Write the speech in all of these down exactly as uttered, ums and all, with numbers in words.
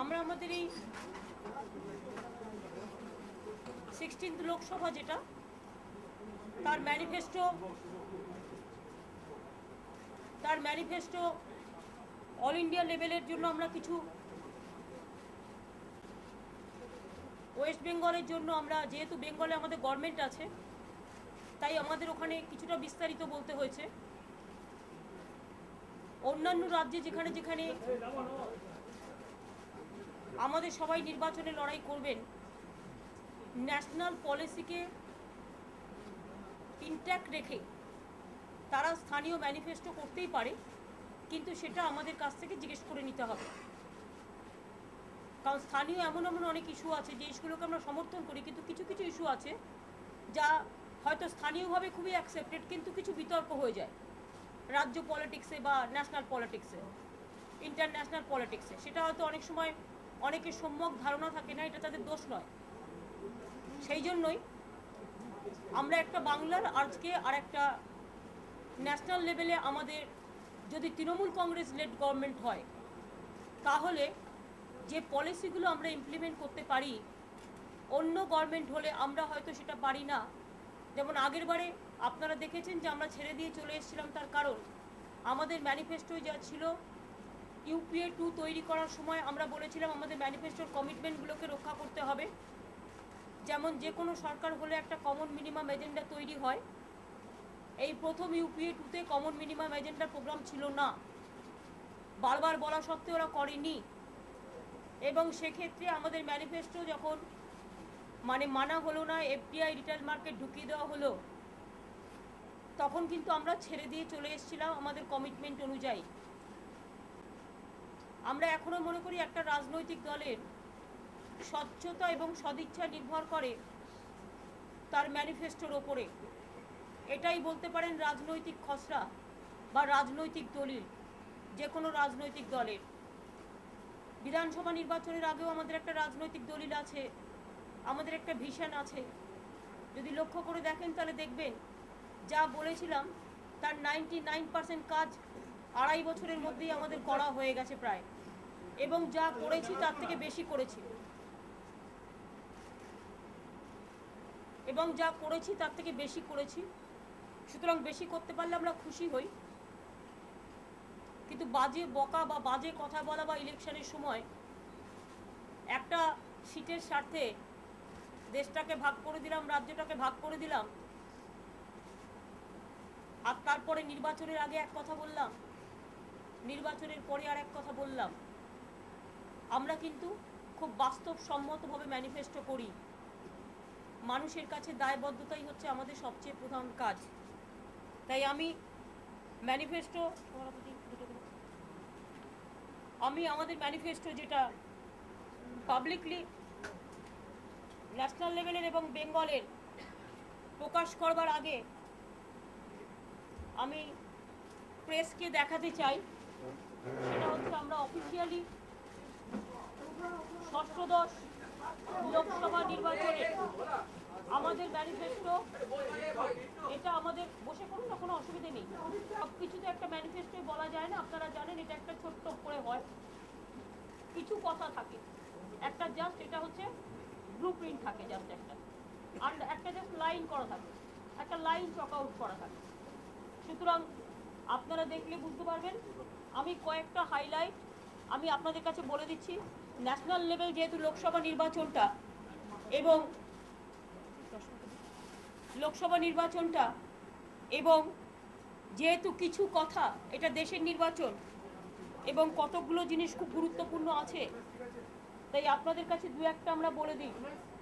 আমরা আমাদের এই সিক্সটিন্থ লোকসভা যেটা তার ম্যানিফেস্টো তার ম্যানিফেস্টো অল ইন্ডিয়া লেভেলের জন্য আমরা কিছু, ওয়েস্ট বেঙ্গলের জন্য আমরা, যেহেতু বেঙ্গলে আমাদের গভর্নমেন্ট আছে তাই আমাদের ওখানে কিছুটা বিস্তারিত বলতে হয়েছে। অন্যান্য রাজ্যে যেখানে যেখানে আমাদের সবাই নির্বাচনে লড়াই করবেন, ন্যাশনাল পলিসিকে ইনট্যাক্ট রেখে তারা স্থানীয় ম্যানিফেস্টো করতেই পারে, কিন্তু সেটা আমাদের কাছ থেকে জিজ্ঞেস করে নিতে হবে। কারণ স্থানীয় এমন এমন অনেক ইস্যু আছে যে ইস্যুগুলোকে আমরা সমর্থন করি, কিন্তু কিছু কিছু ইস্যু আছে যা হয়তো স্থানীয়ভাবে খুবই অ্যাকসেপ্টেড, কিন্তু কিছু বিতর্ক হয়ে যায় রাজ্য পলিটিক্সে বা ন্যাশনাল পলিটিক্সে, ইন্টারন্যাশনাল পলিটিক্সে। সেটা হয়তো অনেক সময় অনেকের সম্যক ধারণা থাকে না, এটা তাদের দোষ নয়। সেই জন্যই আমরা একটা বাংলার আজকে আর একটা ন্যাশনাল লেভেলে আমাদের যদি তৃণমূল কংগ্রেস লেড গভর্নমেন্ট হয়, তাহলে যে পলিসিগুলো আমরা ইমপ্লিমেন্ট করতে পারি অন্য গভর্নমেন্ট হলে আমরা হয়তো সেটা পারি না। যেমন আগের বারে আপনারা দেখেছেন যে আমরা ছেড়ে দিয়ে চলে এসেছিলাম, তার কারণ আমাদের ম্যানিফেস্টোয় যা ছিল, ইউপিএ টু তৈরি করার সময় আমরা বলেছিলাম আমাদের ম্যানিফেস্টোর কমিটমেন্টগুলোকে রক্ষা করতে হবে। যেমন যে কোনো সরকার হলে একটা কমন মিনিমাম এজেন্ডা তৈরি হয়, এই প্রথম ইউপিএ টুতে কমন মিনিমাম এজেন্ডার প্রোগ্রাম ছিল না, বারবার বলা সত্ত্বেও ওরা করেনি। এবং সেক্ষেত্রে আমাদের ম্যানিফেস্টো যখন মানে মানা হলো না, এফডিআই রিটেল মার্কেট ঢুকিয়ে দেওয়া হলো, তখন কিন্তু আমরা ছেড়ে দিয়ে চলে এসেছিলাম আমাদের কমিটমেন্ট অনুযায়ী। আমরা এখনও মনে করি একটা রাজনৈতিক দলের স্বচ্ছতা এবং সদিচ্ছা নির্ভর করে তার ম্যানিফেস্টোর ওপরে। এটাই বলতে পারেন রাজনৈতিক খসড়া বা রাজনৈতিক দলিল যে কোনো রাজনৈতিক দলের। বিধানসভা নির্বাচনের আগেও আমাদের একটা রাজনৈতিক দলিল আছে, আমাদের একটা ভিশন আছে। যদি লক্ষ্য করে দেখেন তাহলে দেখবেন যা বলেছিলাম তার নাইনটি নাইন পার্সেন্ট কাজ আড়াই বছরের মধ্যেই আমাদের করা হয়ে গেছে প্রায়, এবং যা করেছি তার থেকে বেশি করেছি এবং যা করেছি তার থেকে বেশি করেছি সুতরাং বেশি করতে পারলে আমরা খুশি হই। কিন্তু বাজে বকা বা বাজে কথা বলা বা ইলেকশনের সময় একটা সিটের স্বার্থে দেশটাকে ভাগ করে দিলাম, রাজ্যটাকে ভাগ করে দিলাম, আর তারপরে নির্বাচনের আগে এক কথা বললাম, নির্বাচনের পরে আর এক কথা বললাম। আমরা কিন্তু খুব বাস্তবসম্মতভাবে ম্যানিফেস্টো করি। মানুষের কাছে দায়বদ্ধতাই হচ্ছে আমাদের সবচেয়ে প্রধান কাজ। তাই আমি ম্যানিফেস্টো আমি আমাদের ম্যানিফেস্টো যেটা পাবলিকলি ন্যাশনাল লেভেলের এবং বেঙ্গলের প্রকাশ করবার আগে আমি প্রেসকে দেখাতে চাই। সেটা হচ্ছে আমরা অফিসিয়ালি ষষ্ঠদশ লোকসভা নির্বাচনে আমাদের ম্যানিফেস্টো, এটা আমাদের বসে করুন না, কোনো অসুবিধে নেই। সব কিছুতে একটা ম্যানিফেস্টো বলা যায় না, আপনারা জানেন এটা একটা ছোট্ট করে হয়, কিছু কথা থাকে, একটা জাস্ট এটা হচ্ছে ব্লু প্রিন্ট থাকে, জাস্ট একটা আর একটা জাস্ট লাইন করা থাকে, একটা লাইন চক আউট করা থাকে। সুতরাং আপনারা দেখলে বুঝতে পারবেন। আমি কয়েকটা হাইলাইট আমি আপনাদের কাছে বলে দিচ্ছি। ন্যাশনাল লেভেল যেহেতু লোকসভা নির্বাচনটা এবং লোকসভা নির্বাচনটা এবং যেহেতু কিছু কথা, এটা দেশের নির্বাচন এবং কতগুলো জিনিস খুব গুরুত্বপূর্ণ আছে, তাই আপনাদের কাছে দু একটা আমরা বলে দিই।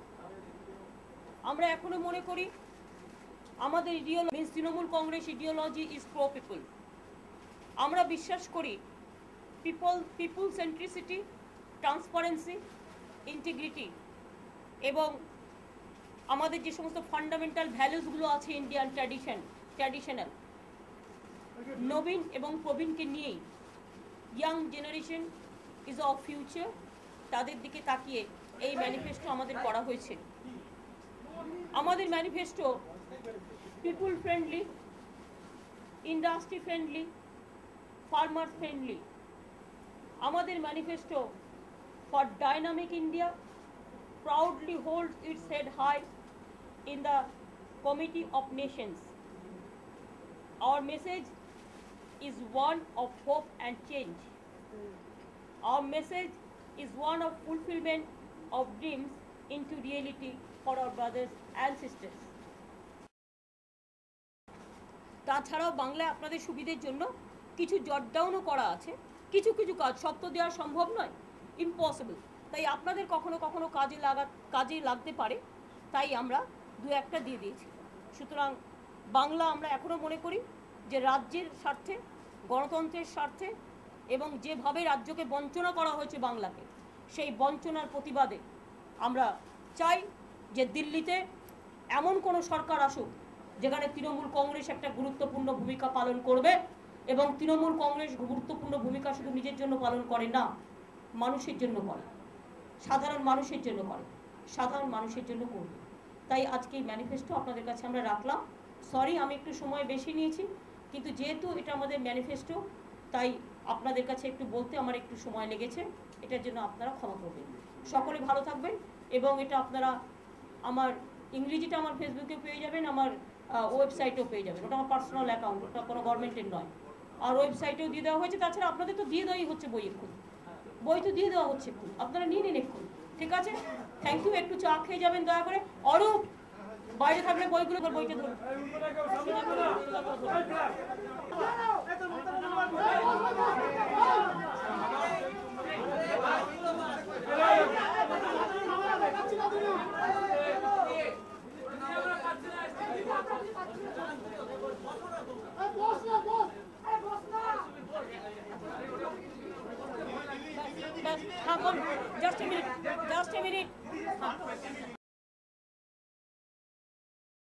আমরা এখনো মনে করি আমাদের ideology means Trinamool Congress ideology is pro people. আমরা বিশ্বাস করি people people centricity, transparency, integrity এবং আমাদের যে সমস্ত ফান্ডামেন্টাল ভ্যালুসগুলো আছে ইন্ডিয়ান ট্র্যাডিশন ট্র্যাডিশনাল নবীন এবং প্রবীণকে নিয়েই young generation is of future, তাদের দিকে তাকিয়ে এই ম্যানিফেস্টো আমাদের করা হয়েছে। আমাদের manifesto people friendly, industry friendly, farmer friendly. আমাদের manifesto for dynamic India proudly holds its head high in the Committee of Nations. Our message is one of hope and change. Our message is one of fulfillment of dreams into reality for our brothers and sisters. তাছাড়াও বাংলায় আপনাদের সুবিধের জন্য কিছু জট ডাউনও করা আছে, কিছু কিছু কাজ সব তো দেওয়া সম্ভব নয়, ইম্পসিবল, তাই আপনাদের কখনো কখনো কাজে লাগা কাজে লাগতে পারে, তাই আমরা দু একটা দিয়ে দিয়েছি। সুতরাং বাংলা আমরা এখনও মনে করি যে রাজ্যের স্বার্থে, গণতন্ত্রের স্বার্থে এবং যেভাবে রাজ্যকে বঞ্চনা করা হয়েছে বাংলাকে, সেই বঞ্চনার প্রতিবাদে আমরা চাই যে দিল্লিতে এমন কোনো সরকার আসুক যেখানে তৃণমূল কংগ্রেস একটা গুরুত্বপূর্ণ ভূমিকা পালন করবে, এবং তৃণমূল কংগ্রেস গুরুত্বপূর্ণ ভূমিকা শুধু নিজের জন্য পালন করে না, মানুষের জন্য করে, সাধারণ মানুষের জন্য করে, সাধারণ মানুষের জন্য করবে। তাই আজকে এই ম্যানিফেস্টো আপনাদের কাছে আমরা রাখলাম। সরি আমি একটু সময় বেশি নিয়েছি, কিন্তু যেহেতু এটা আমাদের ম্যানিফেস্টো তাই আপনাদের কাছে একটু বলতে আমার একটু সময় লেগেছে, এটার জন্য আপনারা ক্ষমা করবেন। সকলে ভালো থাকবেন, এবং এটা আপনারা আমার ইংরেজিটা আমার ফেসবুকে পেয়ে যাবেন, আমার ওয়েবসাইটেও পেয়ে যাবেন। ওটা আমার পার্সোনাল অ্যাকাউন্ট, ওটা কোনো গভর্নমেন্টের নয়, আর ওয়েবসাইটেও দিয়ে দেওয়া হয়েছে। তাছাড়া আপনাদের তো দিয়ে দেওয়াই হচ্ছে বই, এক্ষুনি বই তো দিয়ে দেওয়া হচ্ছে, এক্ষুনি আপনারা নিয়ে নিন এক্ষুনি, ঠিক আছে? Thank you. একটু চা খেয়ে যাবেন দয়া করে। অরূপ বাইরে থাকলে বইগুলো বইটা ধরুন। Just a minute, just a minute.